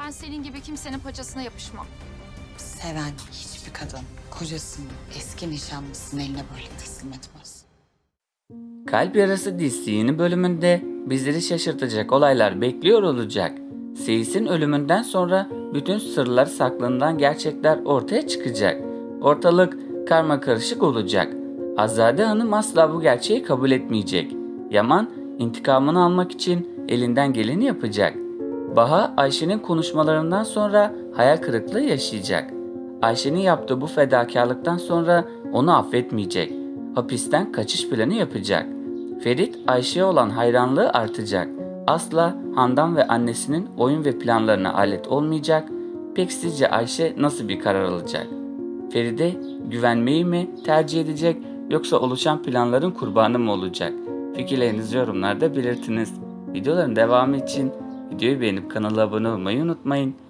Ben senin gibi kimsenin paçasına yapışmam. Seven hiçbir kadın kocasını eski nişanlısının eline böyle teslim etmez. Kalp Yarası dizisi yeni bölümünde bizleri şaşırtacak olaylar bekliyor olacak. Seyis'in ölümünden sonra bütün sırlar saklından gerçekler ortaya çıkacak. Ortalık karmakarışık olacak. Azade Hanım asla bu gerçeği kabul etmeyecek. Yaman intikamını almak için elinden geleni yapacak. Baha Ayşe'nin konuşmalarından sonra hayal kırıklığı yaşayacak. Ayşe'nin yaptığı bu fedakarlıktan sonra onu affetmeyecek. Hapisten kaçış planı yapacak. Ferit Ayşe'ye olan hayranlığı artacak. Asla Handan ve annesinin oyun ve planlarına alet olmayacak. Peki sizce Ayşe nasıl bir karar alacak? Feride güvenmeyi mi tercih edecek yoksa oluşan planların kurbanı mı olacak? Fikirlerinizi yorumlarda belirtiniz. Videoların devamı için videoyu beğenip kanala abone olmayı unutmayın.